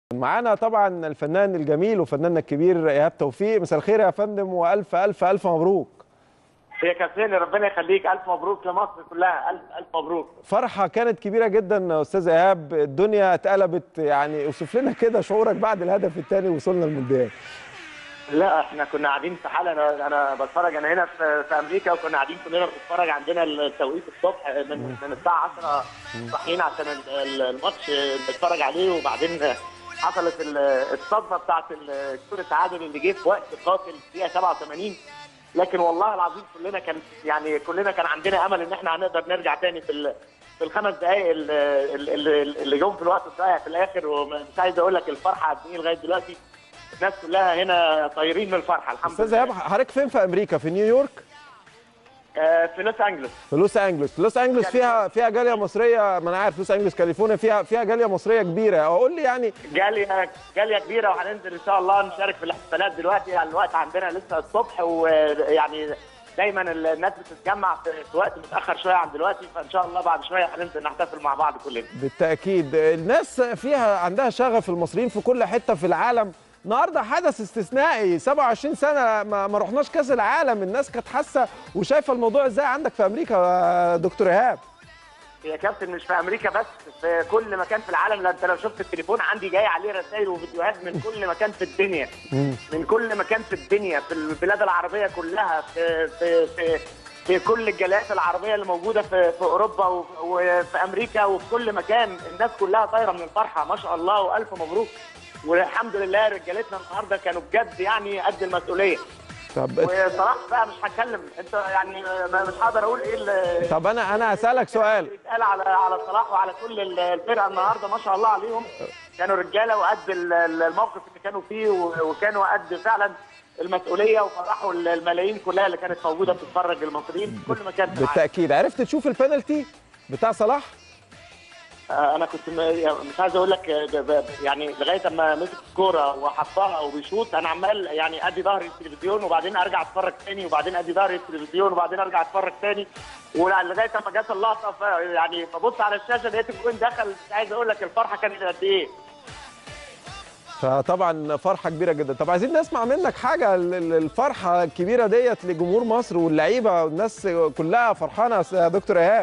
معانا طبعا الفنان الجميل وفناننا الكبير ايهاب توفيق. مساء الخير يا فندم، والف الف الف مبروك. يا كابتن ربنا يخليك، الف مبروك لمصر كلها، الف الف مبروك. فرحه كانت كبيره جدا يا استاذ ايهاب، الدنيا اتقلبت. يعني اوصف لنا كده شعورك بعد الهدف الثاني وصلنا المونديال. لا احنا كنا قاعدين في حاله، انا بتفرج، انا هنا في امريكا، وكنا قاعدين كلنا بنتفرج. عندنا التوقيت الصبح من الساعه 10 صاحيين عشان الماتش نتفرج عليه. وبعدين حصلت الصدمه بتاعت كره التعادل اللي جه في وقت قاتل دقيقه 87. لكن والله العظيم كلنا كان عندنا امل ان احنا هنقدر نرجع تاني في الخمس دقائق اللي جم في الوقت الضايع في الاخر. ومش عايز اقول لك الفرحه قد ايه لغايه دلوقتي. الناس كلها هنا طايرين من الفرحه الحمد لله. استاذ ايهاب، حضرتك فين في امريكا؟ في نيويورك؟ في لوس انجلوس. في لوس انجلوس. لوس انجلوس فيها جاليه مصريه، ما انا عارف لوس انجلوس كاليفورنيا فيها جاليه مصريه كبيره. اقول لي يعني جاليه كبيره، وهننزل ان شاء الله نشارك في الاحتفالات دلوقتي. يعني الوقت عندنا لسه الصبح، ويعني دايما الناس بتتجمع في وقت متاخر شويه عن دلوقتي، فان شاء الله بعد شويه هننزل نحتفل مع بعض كلنا. بالتاكيد الناس فيها عندها شغف، المصريين في كل حته في العالم. النهارده حدث استثنائي، 27 سنه ما رحناش كاس العالم. الناس كانت حاسه وشايفه الموضوع ازاي عندك في امريكا يا دكتور ايهاب؟ يا كابتن مش في امريكا بس، في كل مكان في العالم. انت لو شفت التليفون عندي جاي عليه رسائل وفيديوهات من كل مكان في الدنيا، من كل مكان في الدنيا، في البلاد العربيه كلها، في كل الجاليات العربيه اللي موجوده في اوروبا وفي امريكا وفي كل مكان. الناس كلها طايره من الفرحه ما شاء الله، والف مبروك. والحمد لله رجالتنا النهارده كانوا بجد يعني قد المسؤوليه. طب وصراحه بقى مش هتكلم، انت يعني مش هقدر اقول ايه. طب انا هسالك سؤال. بيتقال على صلاح وعلى كل الفرقه النهارده ما شاء الله عليهم. كانوا رجاله وقد الموقف اللي كانوا فيه، وكانوا قد فعلا المسؤوليه، وفرحوا الملايين كلها اللي كانت موجوده بتتفرج، المصريين في كل مكان في العالم. بالتاكيد. عرفت تشوف البنالتي بتاع صلاح؟ انا كنت مش عايز اقول لك، يعني لغايه اما مسك الكوره وحطها وبيشوط، انا عمال يعني ادي ظهري التلفزيون وبعدين ارجع اتفرج تاني، وبعدين ادي ظهري التلفزيون وبعدين ارجع اتفرج تاني، ولغايه اما جت اللقطه يعني ببص على الشاشه لقيت الجون دخل. مش عايز اقول لك الفرحه كانت قد ايه. فطبعا فرحه كبيره جدا. طب عايزين نسمع منك حاجه، الفرحه الكبيره ديت لجمهور مصر واللعيبه والناس كلها فرحانه يا دكتور ايهاب.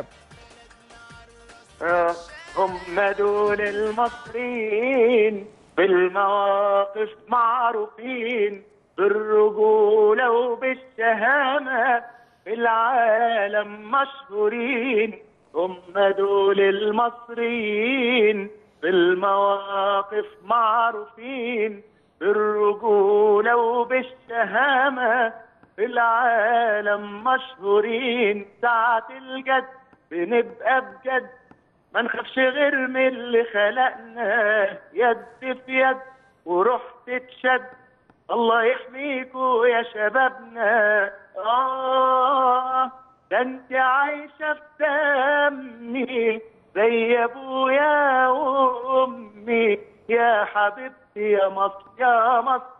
هم دول المصريين، بالمواقف معروفين، بالرجولة وبالشهامة في العالم مشهورين. هم دول المصريين، بالمواقف معروفين، بالرجولة وبالشهامة في العالم مشهورين. ساعة الجد بنبقى بجد، ما نخافش غير من اللي خلقنا، يد في يد وروح تتشد. الله يحميكوا يا شبابنا. ده انت عايشة في دمي زي ابويا وامي، يا حبيبتي يا مصر يا مصر.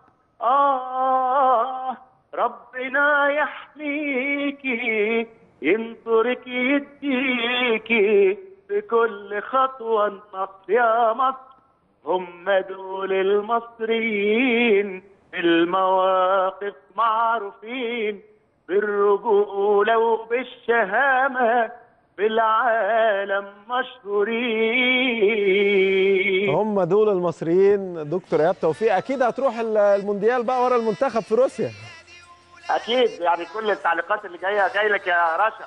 ربنا يحميكي، ينصرك يديكي في كل خطوة النصر يا مصر. هم دول المصريين، المواقف معروفين، بالرجولة وبالشهامة في العالم مشهورين. هم دول المصريين. دكتور ايهاب توفيق، اكيد هتروح المونديال بقى ورا المنتخب في روسيا. اكيد، يعني كل التعليقات اللي جاي لك يا رشا.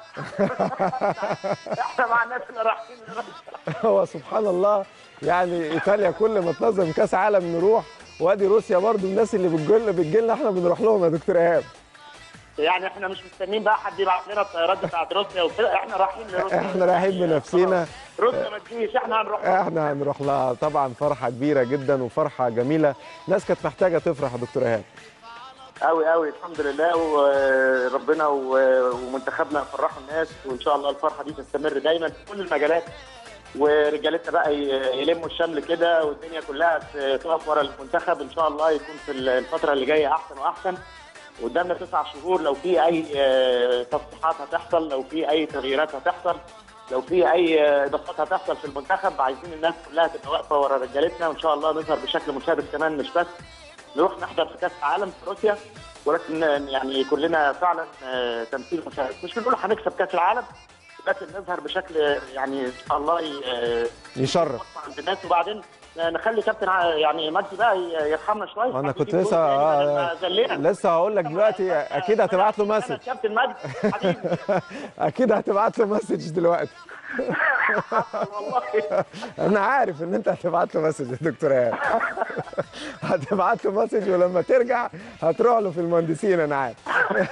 احنا مع الناس اللي رايحين لروسيا. هو سبحان الله، يعني ايطاليا كل ما تنظم كاس عالم نروح، وادي روسيا برضو الناس اللي بتجي لنا احنا بنروح لهم يا دكتور ايهاب. يعني احنا مش مستنيين بقى حد يبعت لنا الطيارات بتاعت روسيا وكده، احنا رايحين لروسيا. احنا رايحين بنفسينا. روسيا ما تجيش، احنا هنروح لها. احنا هنروح لها. طبعا فرحه كبيره جدا وفرحه جميله، ناس كانت محتاجه تفرح يا دكتور ايهاب. قوي قوي الحمد لله، وربنا ومنتخبنا فرحوا الناس، وان شاء الله الفرحه دي تستمر دايما في كل المجالات. ورجالتنا بقى يلموا الشمل كده، والدنيا كلها تقف ورا المنتخب. ان شاء الله يكون في الفتره اللي جايه احسن واحسن. قدامنا 9 شهور، لو في اي تصحيحات هتحصل، لو في اي تغييرات هتحصل، لو في اي اضافات هتحصل في المنتخب عايزين الناس كلها تبقى واقفه ورا رجالتنا، وان شاء الله نظهر بشكل مشابه كمان، مش بس نروح نحضر في كاس العالم في روسيا، ولكن يعني يكون لنا فعلا تمثيل مشابه. مش بنقول هنكسب كاس العالم، لكن نظهر بشكل يعني ان شاء الله يشرف عند الناس. وبعدين نخلي كابتن يعني مجدي بقى يرحمنا شويه. انا كنت لسه هقول لك دلوقتي اكيد هتبعت له مسج. كابتن مجدي حبيبي اكيد هتبعت له مسج دلوقتي. والله انا عارف ان انت هتبعت له مسج يا دكتور ايهاب. هتبعت له مسج، ولما ترجع هتروح له في المهندسين، انا عارف.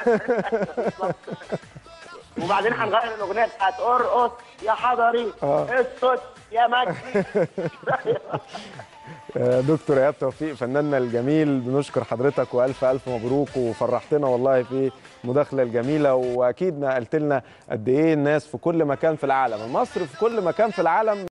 وبعدين هنغير الاغنيه بتاعت ارقص يا حضري اسكت يا مجدي. دكتور ايهاب توفيق فناننا الجميل، بنشكر حضرتك والف الف مبروك، وفرحتنا والله في المداخله الجميله، واكيد نقلت لنا قد ايه الناس في كل مكان في العالم، مصر في كل مكان في العالم